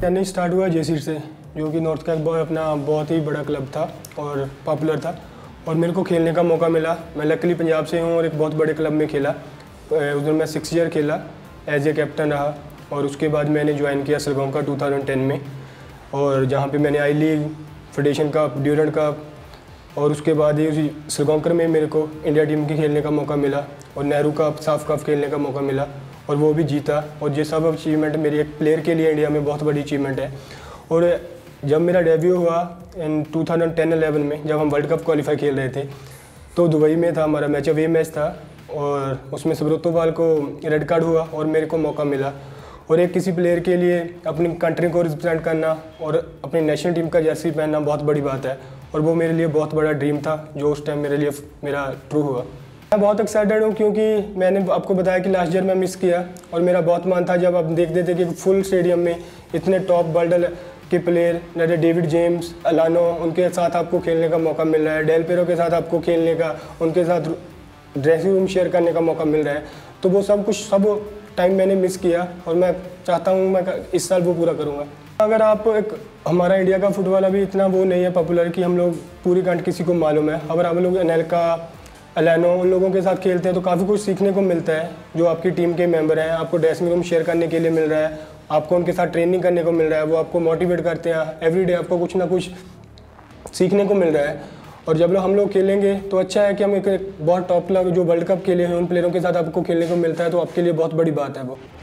यानी स्टार्ट हुआ जयसीर से, जो कि नॉर्थ का अपना बहुत ही बड़ा क्लब था और पॉपुलर था, और मेरे को खेलने का मौका मिला। मैं लकीली पंजाब से हूँ और एक बहुत बड़े क्लब में खेला। उधर मैं 6 ईयर खेला, एज ए कैप्टन रहा, और उसके बाद मैंने ज्वाइन किया सिलगांव का 2010 में, और जहाँ पे मैंने I League, Federation Cup, Durand Cup, और उसके बाद ही सिलगांव में मेरे को इंडिया टीम के खेलने का मौका मिला, और नेहरू कप, साफ कप खेलने का मौका मिला, और वो भी जीता। और ये सब अचीवमेंट मेरी एक प्लेयर के लिए इंडिया में बहुत बड़ी अचीवमेंट है। और जब मेरा डेब्यू हुआ इन 2010-11 में, जब हम वर्ल्ड कप क्वालिफाई खेल रहे थे, तो दुबई में था हमारा मैच, अवे मैच था, और उसमें सुब्रतोपाल को रेड कार्ड हुआ और मेरे को मौका मिला। और एक किसी प्लेयर के लिए अपनी कंट्री को रिप्रेजेंट करना और अपनी नेशनल टीम का जर्सी पहनना बहुत बड़ी बात है, और वो मेरे लिए बहुत बड़ा ड्रीम था जो उस टाइम मेरे लिए मेरा ट्रू हुआ। मैं बहुत एक्साइटेड हूँ क्योंकि मैंने आपको बताया कि लास्ट ईयर मैं मिस किया, और मेरा बहुत मन था जब आप देखते थे कि फुल स्टेडियम में इतने टॉप वर्ल्ड के प्लेयर जैसे डेविड जेम्स, अलानो, उनके साथ आपको खेलने का मौका मिल रहा है, डेल पेरो के साथ आपको खेलने का, उनके साथ ड्रेसिंग रूम शेयर करने का मौका मिल रहा है। तो वो सब टाइम मैंने मिस किया, और मैं चाहता हूँ मैं इस साल वो पूरा करूँगा। अगर आप हमारा इंडिया का फुटबॉल अभी इतना वो नहीं है पॉपुलर कि हम लोग पूरी कंट्री किसी को मालूम है। अगर हम लोग एनेल्का, अलानो, उन लोगों के साथ खेलते हैं तो काफ़ी कुछ सीखने को मिलता है। जो आपकी टीम के मेंबर हैं, आपको ड्रेसिंग रूम शेयर करने के लिए मिल रहा है, आपको उनके साथ ट्रेनिंग करने को मिल रहा है, वो आपको मोटिवेट करते हैं, एवरीडे आपको कुछ ना कुछ सीखने को मिल रहा है। और जब हम लोग खेलेंगे तो अच्छा है कि हम एक बहुत टॉप क्लब जो वर्ल्ड कप खेले हैं उन प्लेयरों के साथ आपको खेलने को मिलता है, तो आपके लिए बहुत बड़ी बात है वो।